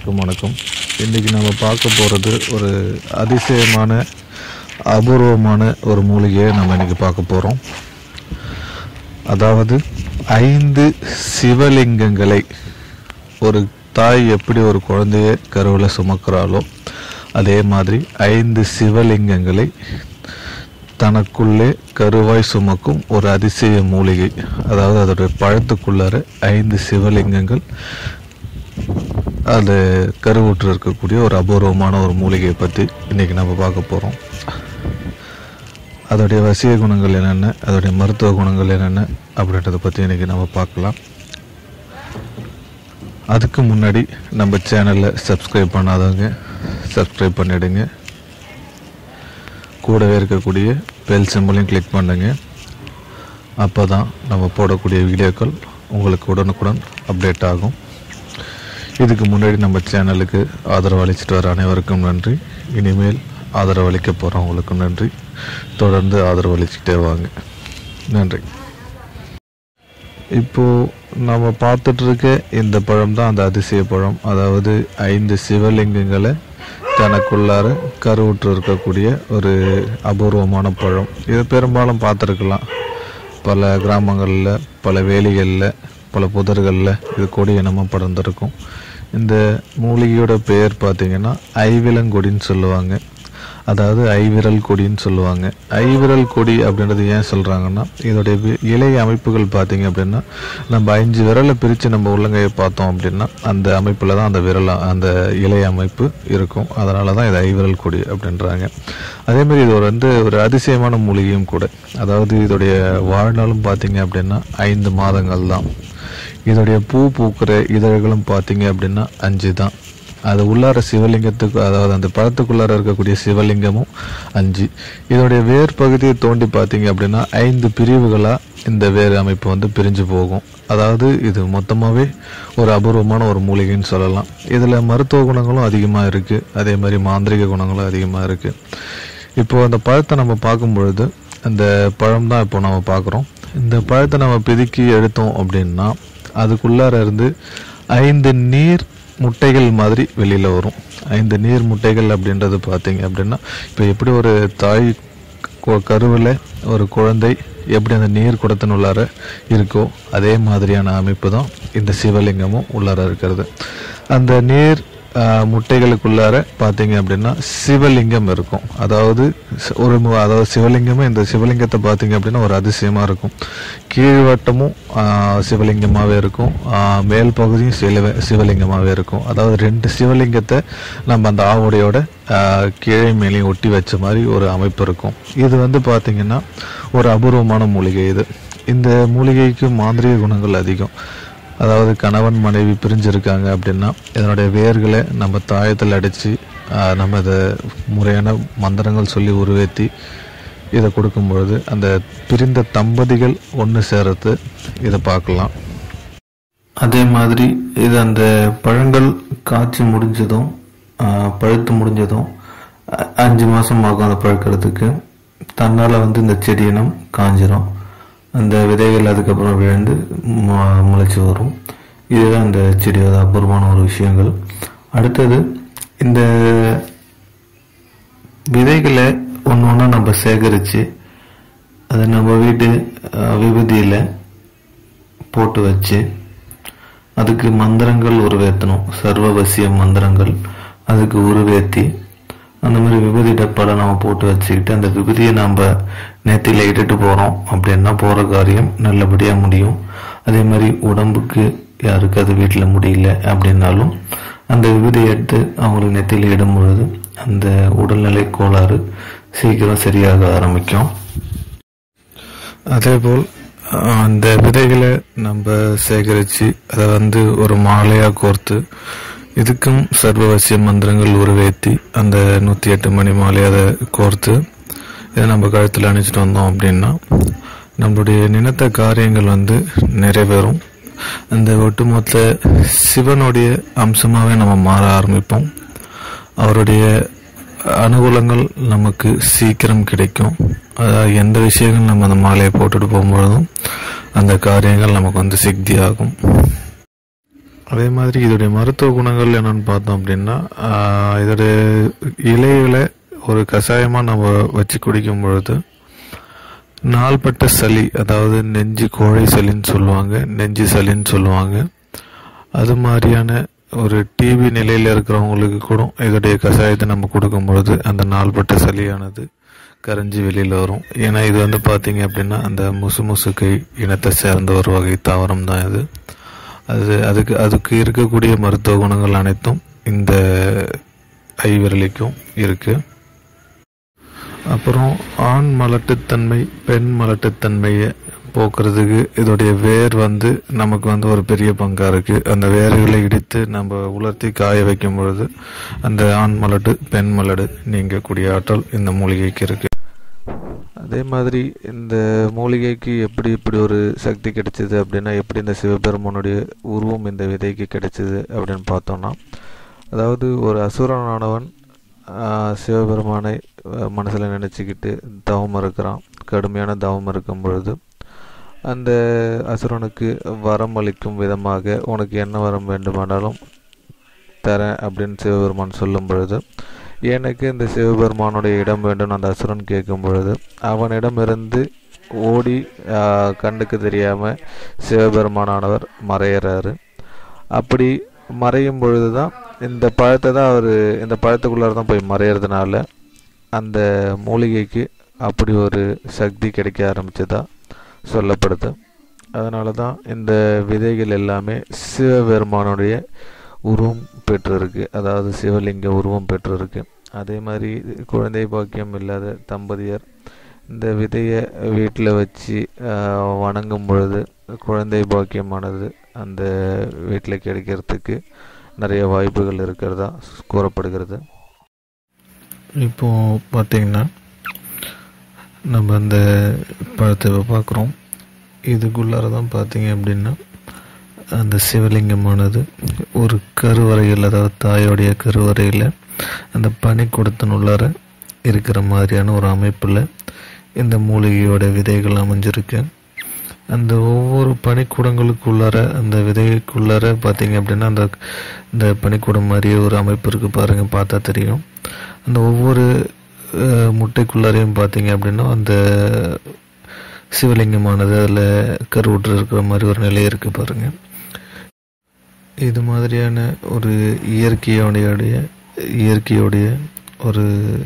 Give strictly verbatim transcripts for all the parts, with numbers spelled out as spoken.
அனைவருக்கும் வணக்கம். இன்றைக்கி நம்ம பார்க்க போகிறது ஒரு அதிசயமான அபூர்வமான ஒரு மூலிகையை நம்ம இன்றைக்கி பார்க்க போகிறோம். அதாவது ஐந்து சிவலிங்கங்களை ஒரு தாய் எப்படி ஒரு குழந்தைய கருவில் சுமக்கிறாளோ அதே மாதிரி ஐந்து சிவலிங்கங்களை தனக்குள்ளே கருவாய் சுமக்கும் ஒரு அதிசய மூலிகை. அதாவது அதோடைய பழத்துக்குள்ளார ஐந்து சிவலிங்கங்கள் அது கருவுற்று இருக்கக்கூடிய ஒரு அபூர்வமான ஒரு மூலிகையை பற்றி இன்றைக்கி நம்ம பார்க்க போகிறோம். அதோடைய வசிய குணங்கள் என்னென்ன, அதோடைய மருத்துவ குணங்கள் என்னென்ன அப்படின்றத பற்றி இன்றைக்கி நம்ம பார்க்கலாம். அதுக்கு முன்னாடி நம்ம சேனலில் சப்ஸ்கிரைப் பண்ணாதவங்க சப்ஸ்கிரைப் பண்ணிவிடுங்க. கூடவே இருக்கக்கூடிய பெல் சிம்பலையும் கிளிக் பண்ணுங்க. அப்போ தான் நம்ம போடக்கூடிய வீடியோக்கள் உங்களுக்கு உடனுக்குடன் அப்டேட் ஆகும். இதுக்கு முன்னாடி நம்ம சேனலுக்கு ஆதரவு அளிச்சிட்டு வர அனைவருக்கும் நன்றி. இனிமேல் ஆதரவு அளிக்க போகிறவங்களுக்கும் நன்றி. தொடர்ந்து ஆதரவு அளிச்சுக்கிட்டே வாங்க. நன்றி. இப்போது நம்ம பார்த்துட்ருக்க இந்த பழம் தான் அந்த அதிசய பழம். அதாவது ஐந்து சிவலிங்கங்களை தனக்குள்ளார கருவுற்று இருக்கக்கூடிய ஒரு அபூர்வமான பழம். இது பெரும்பாலும் பார்த்துருக்கலாம். பல கிராமங்களில், பல வேலிகளில், பல புதர்களில் இது கொடி இனமாக படர்ந்துருக்கும். இந்த மூலிகையோட பெயர் பார்த்திங்கன்னா ஐவிலங்கொடின்னு சொல்லுவாங்க. அதாவது ஐவிரல் கொடின்னு சொல்லுவாங்க. ஐவிரல் கொடி அப்படின்றது ஏன் சொல்கிறாங்கன்னா, இதோடைய இலை அமைப்புகள் பார்த்திங்க அப்படின்னா நம்ம அஞ்சு விரலை பிரித்து நம்ம உள்ளங்கையை பார்த்தோம் அப்படின்னா அந்த அமைப்பில் தான் அந்த விரல் அந்த இலை அமைப்பு இருக்கும். அதனால தான் இது ஐவிரல் கொடி அப்படின்றாங்க. அதேமாதிரி இது ஒரு வந்து ஒரு அதிசயமான மூலிகையும் கூட. அதாவது இதோடைய வாழ்நாளும் பார்த்திங்க அப்படின்னா ஐந்து மாதங்கள் தான். இதோடைய பூ பூக்கிற இதழ்களும் பார்த்திங்க அப்படின்னா அஞ்சு தான். அது உள்ளார சிவலிங்கத்துக்கு, அதாவது அந்த பழத்துக்குள்ளார இருக்கக்கூடிய சிவலிங்கமும் அஞ்சு. இதோடைய வேர் பகுதியை தோண்டி பார்த்தீங்க அப்படின்னா ஐந்து பிரிவுகளாக இந்த வேர் அமைப்பு வந்து பிரிஞ்சு போகும். அதாவது இது மொத்தமாகவே ஒரு அபூர்வமான ஒரு மூலிகைன்னு சொல்லலாம். இதில் மருத்துவ குணங்களும் அதிகமாக இருக்குது. அதே மாதிரி மாந்திரிக குணங்களும் அதிகமாக இருக்குது. இப்போது அந்த பழத்தை நம்ம பார்க்கும் பொழுது அந்த பழம் தான் இப்போ நம்ம பார்க்குறோம். இந்த பழத்தை நம்ம பிதுக்கி எடுத்தோம் அப்படின்னா அதுக்குள்ளார இருந்து ஐந்து நீர் முட்டைகள் மாதிரி வெளியில் வரும். ஐந்து நீர் முட்டைகள் அப்படின்றது பார்த்தீங்க அப்படின்னா இப்போ எப்படி ஒரு தாய் கருவில் ஒரு குழந்தை எப்படி அந்த நீர் குடத்தின் உள்ளார இருக்கோ அதே மாதிரியான அமைப்பு தான் இந்த சிவலிங்கமும் உள்ளார இருக்கிறது. அந்த நீர் முட்டைகளுக்குள்ளார பார்த்தீங்க அப்படின்னா சிவலிங்கம் இருக்கும். அதாவது ஒரு அதாவது சிவலிங்கமே இந்த சிவலிங்கத்தை பார்த்தீங்க அப்படின்னா ஒரு அதிசயமாக இருக்கும். கீழ்வட்டமும் சிவலிங்கமாகவே இருக்கும், மேல் பகுதியும் சிவ சிவலிங்கமாகவே இருக்கும். அதாவது ரெண்டு சிவலிங்கத்தை நம்ம அந்த ஆவுடையோட கீழே மேலேயும் ஒட்டி வச்ச மாதிரி ஒரு அமைப்பு இருக்கும். இது வந்து பார்த்திங்கன்னா ஒரு அபூர்வமான மூலிகை. இது இந்த மூலிகைக்கு மாந்திரிக குணங்கள் அதிகம். அதாவது கணவன் மனைவி பிரிஞ்சிருக்காங்க அப்படின்னா இதனுடைய வேர்களை நம்ம தாயத்தில் அடித்து நம்ம இதை முறையான மந்திரங்கள் சொல்லி உருவேற்றி இதை கொடுக்கும் பொழுது அந்த பிரிந்த தம்பதிகள் ஒன்று சேர்த்து இதை பார்க்கலாம். அதே மாதிரி இது அந்த பழங்கள் காய்ச்சி முடிஞ்சதும் பழுத்து முடிஞ்சதும் அஞ்சு மாதம் ஆகும் அந்த பழுக்கிறதுக்கு. தன்னால் வந்து இந்த செடியினம் காஞ்சிரும். அந்த விதைகள் அதுக்கப்புறம் விழுந்து முளைச்சி வரும். இதுதான் இந்த செடியோட அபூர்வமான ஒரு விஷயங்கள். அடுத்தது இந்த விதைகளை ஒன்று ஒன்றா நம்ம சேகரித்து அதை நம்ம வீட்டு விபூதியில் போட்டு வச்சு அதுக்கு மந்திரங்கள் உருவேற்றணும். சர்வவசிய மந்திரங்கள் அதுக்கு உருவேற்றி அந்த மாதிரி விபூதி டப்பாவில் நம்ம போட்டு வச்சுக்கிட்டு அந்த விபூதியை நம்ம நேத்தியில் இட்டுட்டு போகிறோம் அப்படின்னா போகிற காரியம் நல்லபடியாக முடியும். அதே மாதிரி உடம்புக்கு யாருக்கு அது வீட்டில் முடியல அப்படின்னாலும் அந்த விபூதியை எடுத்து அவங்களுக்கு நெத்தியில் இடும் பொழுது அந்த உடல்நிலை கோளாறு சீக்கிரம் சரியாக ஆரம்பிக்கும். அதேபோல் அந்த விதைகளை நம்ம சேகரித்து அதை வந்து ஒரு மாலையாக கோர்த்து இதுக்கும் சர்வவசிய மந்திரங்கள் உருவேற்றி அந்த நூற்றி எட்டு மணி மாலை அதை கோர்த்து இதை நம்ம கழுத்தில் அணிச்சிட்டு வந்தோம் அப்படின்னா நம்மளுடைய நினைத்த காரியங்கள் வந்து நிறைவேறும். அந்த ஒட்டுமொத்த சிவனுடைய அம்சமாகவே நம்ம மாற ஆரம்பிப்போம். அவருடைய அனுகூலங்கள் நமக்கு சீக்கிரம் கிடைக்கும். அதாவது எந்த விஷயங்கள் நம்ம அந்த மாலையை போட்டுட்டு போகும்பொழுதும் அந்த காரியங்கள் நமக்கு வந்து சித்தி ஆகும். அதே மாதிரி இதோடைய மருத்துவ குணங்கள் என்னென்னு பார்த்தோம் அப்படின்னா, இதோடைய இலைகளை ஒரு கஷாயமாக நம்ம வச்சு குடிக்கும் பொழுது நாள்பட்ட சளி, அதாவது நெஞ்சு கோழை சளின்னு சொல்லுவாங்க, நெஞ்சு சளின்னு சொல்லுவாங்க, அது மாதிரியான ஒரு டிவி நிலையில் இருக்கிறவங்களுக்கு கூட இதோடைய கஷாயத்தை நம்ம கொடுக்கும் பொழுது அந்த நாள்பட்ட சளியானது கரைஞ்சி வெளியில் வரும். ஏன்னா இது வந்து பார்த்தீங்க அப்படின்னா அந்த முசு முசுக்கை இனத்தை சேர்ந்த ஒரு வகை தாவரம் தான் இது. அது அதுக்கு அதுக்கு இருக்கக்கூடிய மருத்துவ குணங்கள் அனைத்தும் இந்த ஐவிரலிக்கும் இருக்குது. அப்புறம் ஆண் மலட்டுத்தன்மை, பெண் மலட்டுத்தன்மையை போக்குறதுக்கு இதோடைய வேர் வந்து நமக்கு வந்து ஒரு பெரிய பங்காக இருக்குது. அந்த வேர்களை இடித்து நம்ம உலர்த்தி காய வைக்கும் பொழுது அந்த ஆண் மலட்டு பெண் மலடு நீங்கக்கூடிய ஆற்றல் இந்த மூலிகைக்கு இருக்குது. அதே மாதிரி இந்த மூலிகைக்கு எப்படி இப்படி ஒரு சக்தி கிடைச்சிது அப்படின்னா, எப்படி இந்த சிவபெருமானுடைய உருவம் இந்த விதைக்கு கிடைச்சிது அப்படின்னு பார்த்தோம்னா, அதாவது ஒரு அசுரனானவன் சிவபெருமானை மனசில் நினச்சிக்கிட்டு தவம் இருக்கிறான். கடுமையான தவம் இருக்கும் பொழுது அந்த அசுரனுக்கு வரம் அளிக்கும் விதமாக உனக்கு என்ன வரம் வேண்டுமானாலும் தரேன் அப்படின்னு சிவபெருமான் சொல்லும் பொழுது, எனக்கு இந்த சிவபெருமானுடைய இடம் வேண்டும் அந்த அசுரன் கேட்கும் பொழுது அவனிடமிருந்து ஓடி கண்ணுக்கு தெரியாமல் சிவபெருமானானவர் மறையிறாரு. அப்படி மறையும் பொழுது தான் இந்த பழத்தை தான் அவர் இந்த பழத்துக்குள்ளார தான் போய் மறையிறதுனால அந்த மூலிகைக்கு அப்படி ஒரு சக்தி கிடைக்க ஆரம்பிச்சதா சொல்லப்படுது. அதனால தான் இந்த விதைகள் எல்லாமே சிவபெருமானுடைய உருவம் பெற்றிருக்கு, அதாவது சிவலிங்க உருவம் பெற்றிருக்கு. அதே மாதிரி குழந்தை பாக்கியம் இல்லாத தம்பதியர் இந்த விதையை வீட்டில் வச்சு வணங்கும் பொழுது குழந்தை பாக்கியமானது அந்த வீட்டில் கிடைக்கிறதுக்கு நிறைய வாய்ப்புகள் இருக்கிறதா கூறப்படுகிறது. இப்போ பார்த்திங்கன்னா நம்ம அந்த பழத்தை பார்க்குறோம். இதுக்குள்ளார தான் பார்த்தீங்க அப்படின்னா அந்த சிவலிங்கமானது ஒரு கருவறையில், அதாவது தாயோடைய கருவறையில் அந்த பனிக்கூடத்தினுள்ளார இருக்கிற மாதிரியான ஒரு அமைப்பில் இந்த மூலிகையோட விதைகள் அமைஞ்சிருக்கு. அந்த ஒவ்வொரு பனிக்கூடங்களுக்குள்ளார அந்த விதைக்குள்ளார பார்த்தீங்க அப்படின்னா அந்த இந்த பனிக்கூடம் மாதிரியே ஒரு அமைப்பு இருக்குது பாருங்கள், பார்த்தா தெரியும். அந்த ஒவ்வொரு முட்டைக்குள்ளாரையும் பார்த்தீங்க அப்படின்னா அந்த சிவலிங்கமானது அதில் கருவுற்று இருக்கிற மாதிரி ஒரு நிலை இருக்குது பாருங்கள். இது மாதிரியான ஒரு இயற்கையோடைய இயற்கையோடைய ஒரு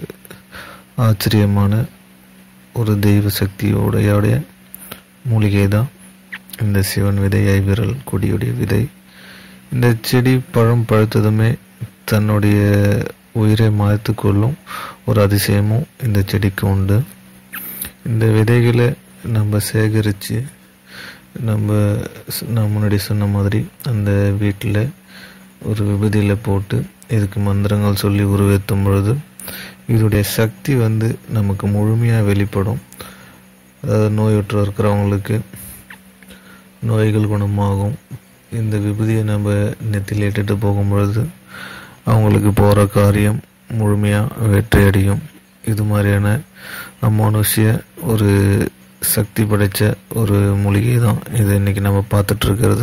ஆச்சரியமான ஒரு தெய்வ சக்தியோடைய மூலிகை தான் இந்த சிவன் விதை, ஐவிரல் கொடியுடைய விதை. இந்த செடி பழம் பழுத்ததுமே தன்னுடைய உயிரை மாய்த்து கொள்ளும் ஒரு அதிசயமும் இந்த செடிக்கு உண்டு. இந்த விதைகளை நம்ம சேகரித்து நம்ம நான் முன்னாடி சொன்ன மாதிரி அந்த வீட்டில் ஒரு விபதியில் போட்டு இதுக்கு மந்திரங்கள் சொல்லி உருவேற்றும் பொழுது இதோடைய சக்தி வந்து நமக்கு முழுமையாக வெளிப்படும். அதாவது நோயுற்று இருக்கிறவங்களுக்கு நோய்கள் குணமாகும். இந்த விபதியை நம்ம நெத்தியில் இட்டுட்டு போகும் பொழுது அவங்களுக்கு போகிற காரியம் முழுமையாக வெற்றி அடையும். இது மாதிரியான அமானுஷ்ய ஒரு சக்தி படைத்த ஒரு மூலிகை தான் இது இன்றைக்கி நம்ம பார்த்துட்ருக்கிறது.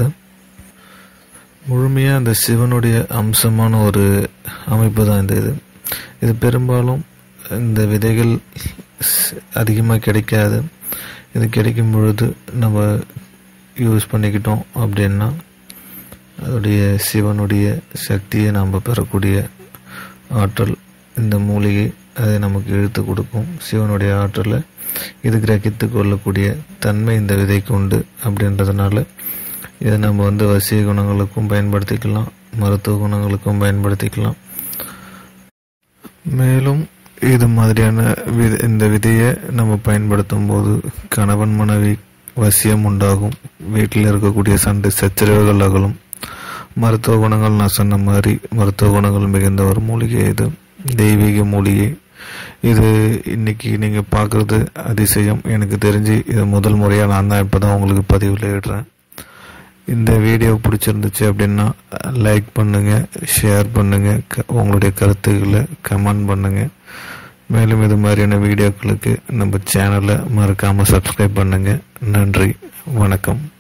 முழுமையாக அந்த சிவனுடைய அம்சமான ஒரு அமைப்பு தான் இந்த இது. இது பெரும்பாலும் இந்த விதைகள் அதிகமாக கிடைக்காது. இது கிடைக்கும் பொழுது நம்ம யூஸ் பண்ணிக்கிட்டோம் அப்படின்னா அதோடைய சிவனுடைய சக்தியை நாம் பெறக்கூடிய ஆற்றல் இந்த மூலிகை அதை நமக்கு இழுத்து கொடுக்கும். சிவனுடைய ஆற்றலை இது கிரகித்து கொள்ளக்கூடிய தன்மை இந்த விதைக்கு உண்டு. அப்படின்றதுனால இதை நம்ம வந்து வசிய குணங்களுக்கும் பயன்படுத்திக்கலாம், மருத்துவ குணங்களுக்கும் பயன்படுத்திக்கலாம். மேலும் இது மாதிரியான வித இந்த விதையை நம்ம பயன்படுத்தும் போது கணவன் மனைவி வசியம் உண்டாகும், வீட்டில் இருக்கக்கூடிய சண்டை சச்சரவுகள் அகலும். மருத்துவ குணங்கள் நான் சொன்ன மாதிரி மருத்துவ குணங்கள் மிகுந்த ஒரு மூலிகை இது, தெய்வீக மூலிகை. இது இன்னைக்கு நீங்கள் பார்க்குறது அதிசயம். எனக்கு தெரிஞ்சு இது முதல் முறையாக நான் தான் இப்போ தான் உங்களுக்கு பதிவில் இடுறேன். இந்த வீடியோ பிடிச்சிருந்துச்சு அப்படின்னா லைக் பண்ணுங்கள், ஷேர் பண்ணுங்கள், உங்களுடைய கருத்துக்களை கமெண்ட் பண்ணுங்கள். மேலும் இது மாதிரியான வீடியோக்களுக்கு நம்ம சேனலை மறக்காமல் சப்ஸ்கிரைப் பண்ணுங்கள். நன்றி, வணக்கம்.